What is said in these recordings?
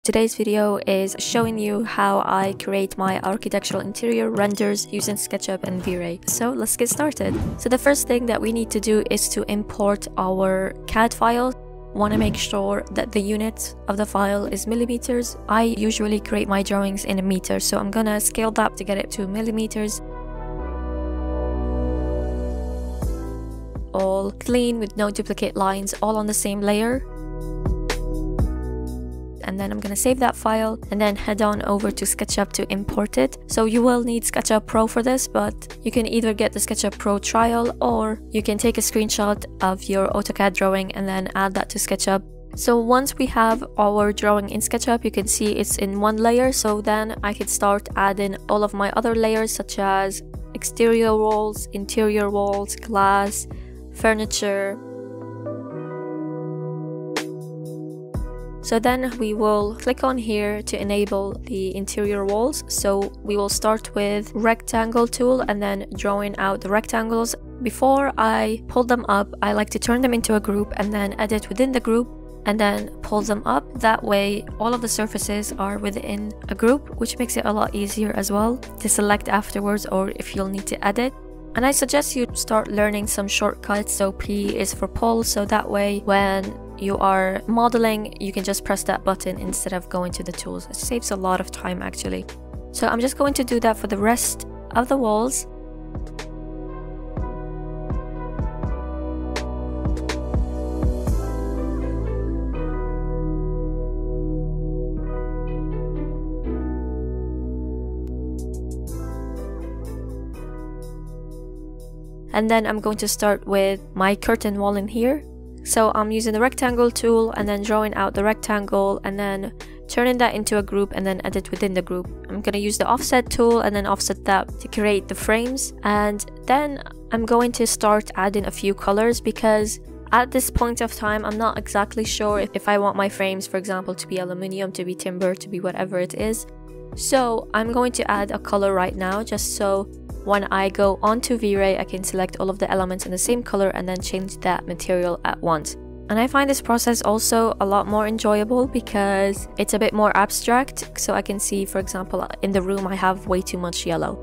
Today's video is showing you how I create my architectural interior renders using Sketchup and Vray. So let's get started. So the first thing that we need to do is to import our CAD file. Want to make sure that the unit of the file is millimeters. I usually create my drawings in a meter, so I'm gonna scale that to get it to millimeters. All clean with no duplicate lines, all on the same layer. And then I'm gonna save that file and then head on over to SketchUp to import it. So you will need SketchUp Pro for this, but you can either get the SketchUp Pro trial or you can take a screenshot of your AutoCAD drawing and then add that to SketchUp. So once we have our drawing in SketchUp, you can see it's in one layer. So then I could start adding all of my other layers such as exterior walls, interior walls, glass, furniture. So then we will click on here to enable the interior walls. So we will start with rectangle tool and then drawing out the rectangles. Before I pull them up, I like to turn them into a group and then edit within the group and then pull them up. That way all of the surfaces are within a group, which makes it a lot easier as well to select afterwards or if you'll need to edit. And I suggest you start learning some shortcuts. So P is for pull, so that way when you are modeling, you can just press that button instead of going to the tools. It saves a lot of time actually. So I'm just going to do that for the rest of the walls. And then I'm going to start with my curtain wall in here. So I'm using the rectangle tool and then drawing out the rectangle and then turning that into a group and then edit within the group. I'm going to use the offset tool and then offset that to create the frames. And then I'm going to start adding a few colors because at this point of time, I'm not exactly sure if I want my frames, for example, to be aluminum, to be timber, to be whatever it is. So I'm going to add a color right now just so when I go onto V-Ray, I can select all of the elements in the same color and then change that material at once. And I find this process also a lot more enjoyable because it's a bit more abstract. So I can see, for example, in the room I have way too much yellow.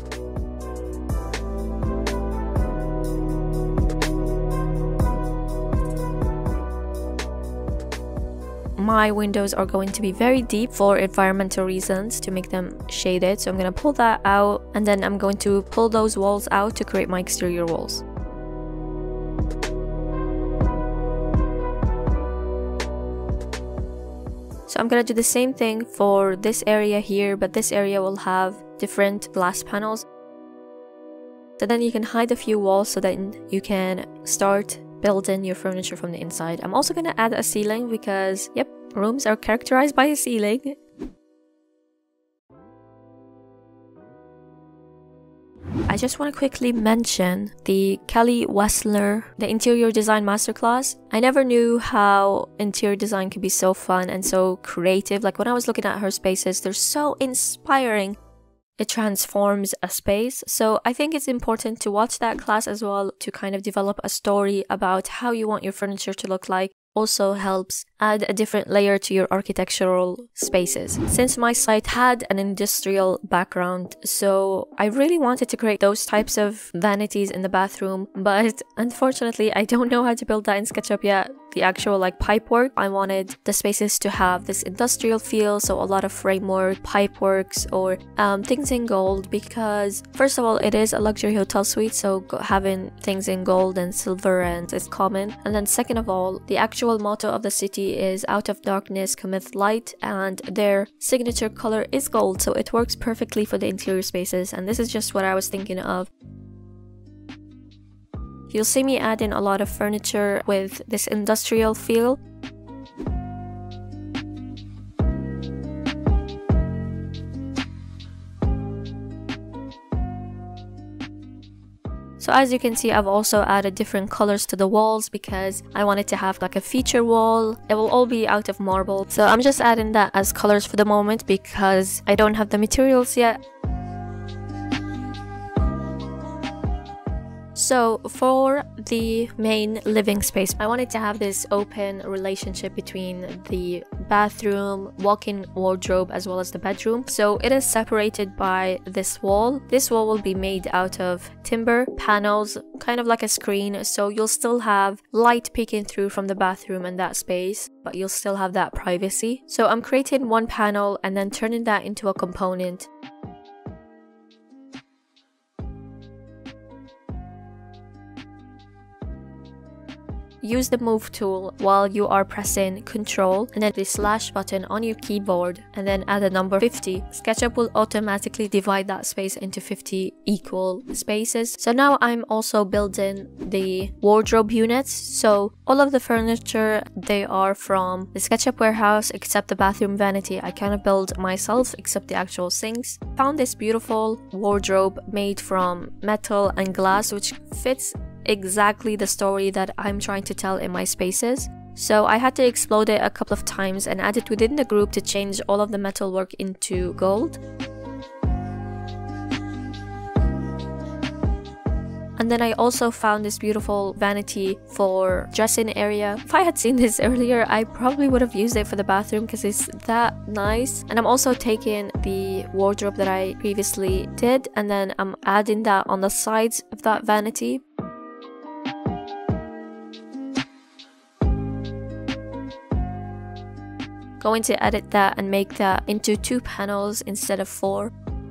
My windows are going to be very deep for environmental reasons to make them shaded. So I'm going to pull that out and then I'm going to pull those walls out to create my exterior walls. So I'm going to do the same thing for this area here, but this area will have different glass panels. So then you can hide a few walls so that you can start building your furniture from the inside. I'm also going to add a ceiling because, yep, rooms are characterized by a ceiling. I just want to quickly mention the Kelly Wessler, the interior design masterclass. I never knew how interior design could be so fun and so creative. Like when I was looking at her spaces, they're so inspiring. It transforms a space. So I think it's important to watch that class as well to kind of develop a story about how you want your furniture to look like. Also helps add a different layer to your architectural spaces. Since my site had an industrial background, so I really wanted to create those types of vanities in the bathroom, but unfortunately I don't know how to build that in SketchUp yet. The actual like pipework, I wanted the spaces to have this industrial feel, so a lot of framework, pipeworks, or things in gold, because first of all it is a luxury hotel suite, so having things in gold and silver and is common. And then second of all, the actual motto of the city is out of darkness cometh light, and their signature color is gold, so it works perfectly for the interior spaces. And this is just what I was thinking of. You'll see me add in a lot of furniture with this industrial feel. So as you can see, I've also added different colors to the walls because I wanted to have like a feature wall. It will all be out of marble. So I'm just adding that as colors for the moment because I don't have the materials yet. So for the main living space, I wanted to have this open relationship between the bathroom, walk-in wardrobe, as well as the bedroom. So it is separated by this wall. This wall will be made out of timber panels, kind of like a screen, so you'll still have light peeking through from the bathroom and that space, but you'll still have that privacy. So I'm creating one panel and then turning that into a component. Use the move tool while you are pressing Ctrl and then the slash button on your keyboard, and then add a number 50. SketchUp will automatically divide that space into 50 equal spaces. So now I'm also building the wardrobe units. So all of the furniture, they are from the SketchUp warehouse except the bathroom vanity. I kind of build myself except the actual sinks. Found this beautiful wardrobe made from metal and glass, which fits exactly the story that I'm trying to tell in my spaces. So I had to explode it a couple of times and add it within the group to change all of the metal work into gold. And then I also found this beautiful vanity for dressing area. If I had seen this earlier, I probably would have used it for the bathroom because it's that nice. And I'm also taking the wardrobe that I previously did, and then I'm adding that on the sides of that vanity. Going to edit that and make that into 2 panels instead of 4.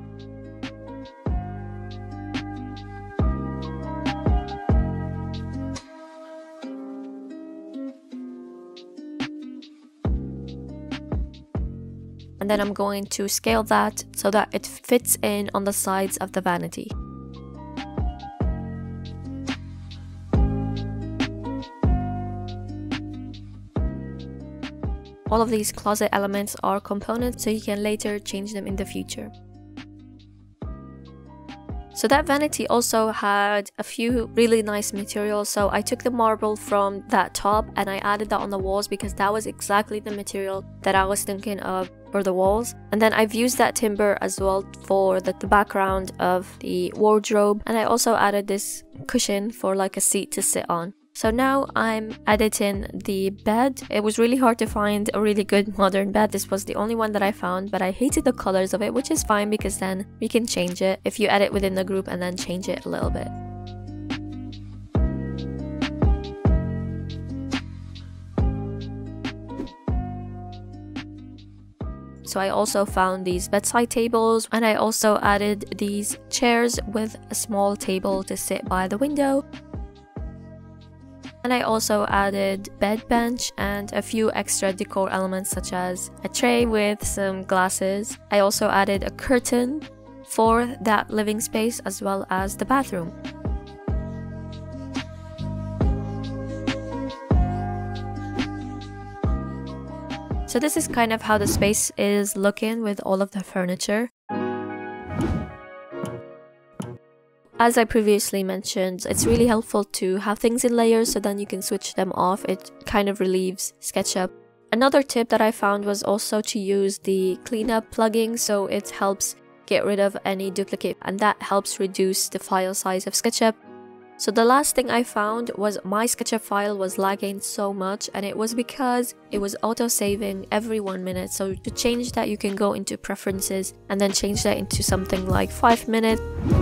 And then I'm going to scale that so that it fits in on the sides of the vanity. All of these closet elements are components, so you can later change them in the future. So that vanity also had a few really nice materials, so I took the marble from that top and I added that on the walls because that was exactly the material that I was thinking of for the walls. And then I've used that timber as well for the background of the wardrobe, and I also added this cushion for like a seat to sit on. So now I'm editing the bed. It was really hard to find a really good modern bed. This was the only one that I found, but I hated the colors of it, which is fine because then we can change it if you edit within the group and then change it a little bit. So I also found these bedside tables, and I also added these chairs with a small table to sit by the window. And I also added bed bench and a few extra decor elements such as a tray with some glasses. I also added a curtain for that living space as well as the bathroom. So this is kind of how the space is looking with all of the furniture. As I previously mentioned, it's really helpful to have things in layers so then you can switch them off. It kind of relieves SketchUp. Another tip that I found was also to use the cleanup plugin, so it helps get rid of any duplicate, and that helps reduce the file size of SketchUp. So the last thing I found was my SketchUp file was lagging so much, and it was because it was auto-saving every 1 minute. So to change that, you can go into preferences and then change that into something like 5 minutes.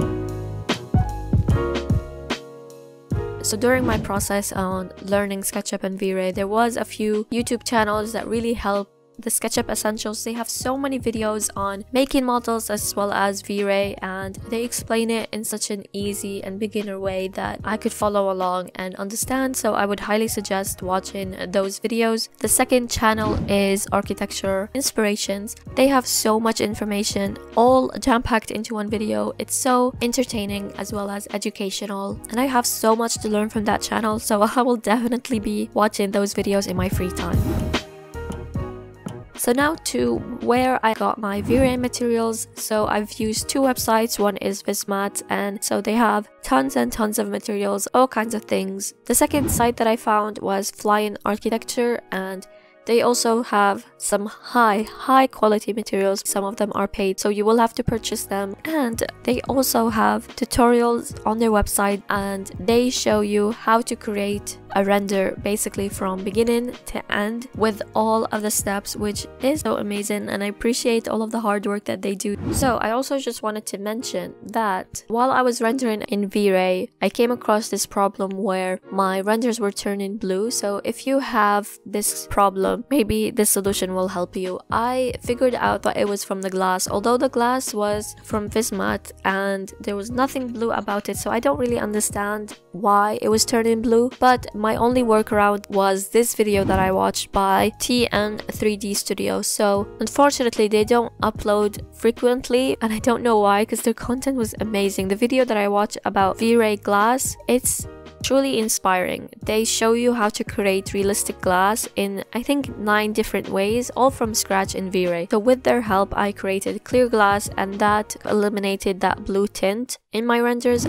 So during my process on learning SketchUp and Vray, there was a few YouTube channels that really helped the SketchUp Essentials. They have so many videos on making models as well as Vray, and they explain it in such an easy and beginner way that I could follow along and understand, so I would highly suggest watching those videos. The second channel is Architecture Inspirations. They have so much information all jam-packed into one video. It's so entertaining as well as educational, and I have so much to learn from that channel, so I will definitely be watching those videos in my free time. So now to where I got my Vray materials. So I've used 2 websites. One is Vismat, and so they have tons and tons of materials, all kinds of things. The second site that I found was Flying Architecture, and They also have some high quality materials. Some of them are paid, so you will have to purchase them. And they also have tutorials on their website, and they show you how to create a render basically from beginning to end with all of the steps, which is so amazing, and I appreciate all of the hard work that they do. So I also just wanted to mention that while I was rendering in Vray, I came across this problem where my renders were turning blue. So if you have this problem, maybe this solution will help you. I figured out that it was from the glass, although the glass was from Vismat and there was nothing blue about it, so I don't really understand why it was turning blue. But my only workaround was this video that I watched by TN3D Studio. So unfortunately they don't upload frequently, and I don't know why, because their content was amazing. The video that I watched about V-Ray glass, it's truly inspiring. They show you how to create realistic glass in, I think, 9 different ways, all from scratch in V-Ray. So with their help, I created clear glass, and that eliminated that blue tint in my renders.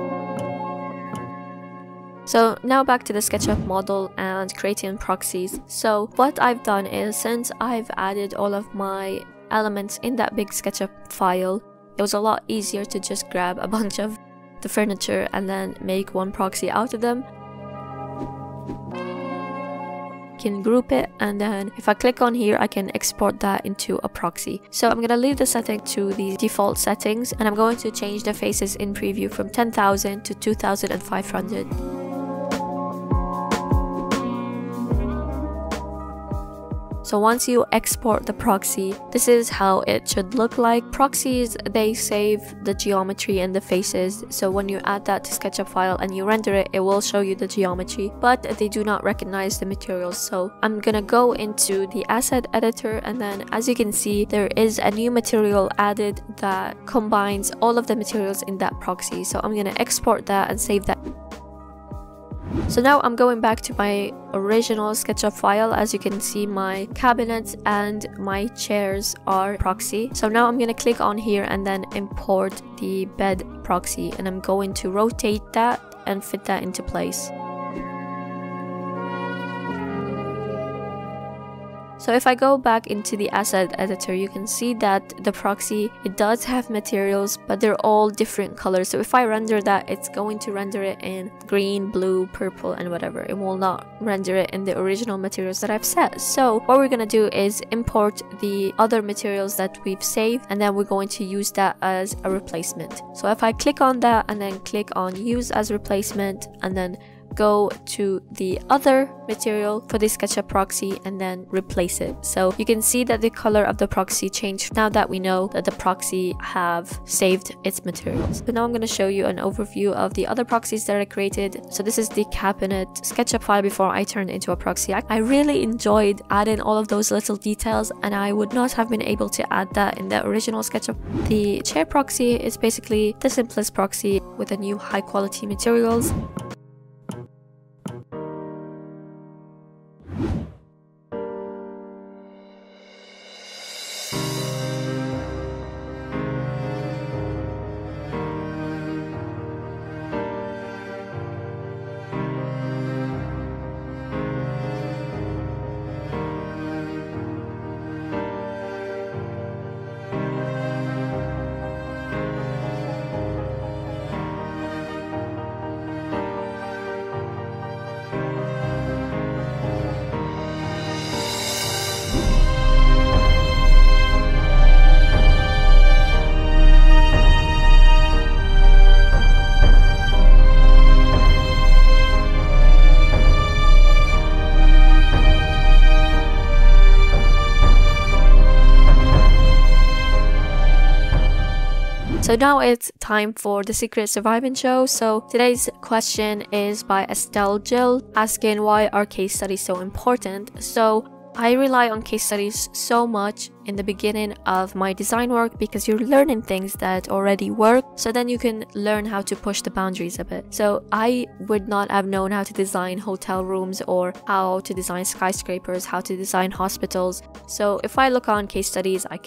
So now back to the SketchUp model and creating proxies. So what I've done is, since I've added all of my elements in that big SketchUp file, it was a lot easier to just grab a bunch of the furniture and then make one proxy out of them. Can group it, and then if I click on here, I can export that into a proxy. So I'm gonna leave the setting to the default settings, and I'm going to change the faces in preview from 10,000 to 2,500. So once you export the proxy, this is how it should look like. Proxies, they save the geometry and the faces, so when you add that to SketchUp file and you render it, it will show you the geometry, but they do not recognize the materials. So I'm gonna go into the asset editor, and then as you can see, there is a new material added that combines all of the materials in that proxy. So I'm gonna export that and save that. So now I'm going back to my original SketchUp file. As you can see, my cabinets and my chairs are proxy. So now I'm gonna click on here and then import the bed proxy, and I'm going to rotate that and fit that into place. So if I go back into the asset editor, you can see that the proxy, it does have materials, but they're all different colors. So if I render that, it's going to render it in green, blue, purple, and whatever. It will not render it in the original materials that I've set. So what we're going to do is import the other materials that we've saved, and then we're going to use that as a replacement. So if I click on that and then click on use as replacement, and then go to the other material for the SketchUp proxy and then replace it. So you can see that the color of the proxy changed now that we know that the proxy have saved its materials. So now I'm going to show you an overview of the other proxies that I created. So this is the cabinet SketchUp file before I turned it into a proxy. I really enjoyed adding all of those little details, and I would not have been able to add that in the original SketchUp. The chair proxy is basically the simplest proxy with a new high quality materials. So now it's time for the Secret Surviving Show. So today's question is by Estelle Jill, asking why are case studies so important. So I rely on case studies so much in the beginning of my design work because you're learning things that already work, so then you can learn how to push the boundaries a bit. So I would not have known how to design hotel rooms or how to design skyscrapers, how to design hospitals. So if I look on case studies, I can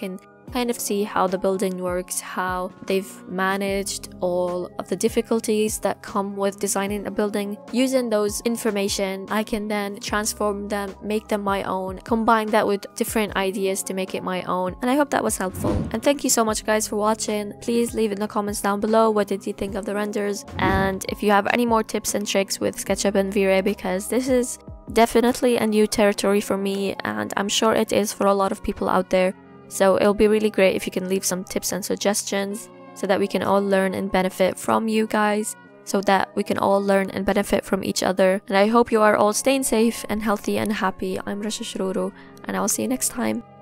kind of see how the building works, how they've managed all of the difficulties that come with designing a building. Using those information, I can then transform them, make them my own, combine that with different ideas to make it my own. And I hope that was helpful. And thank you so much guys for watching. Please leave in the comments down below what did you think of the renders, and if you have any more tips and tricks with Sketchup and Vray, because this is definitely a new territory for me, and I'm sure it is for a lot of people out there. So it'll be really great if you can leave some tips and suggestions so that we can all learn and benefit from you guys, so that we can all learn and benefit from each other. And I hope you are all staying safe and healthy and happy. I'm Rasha Shururu, and I will see you next time.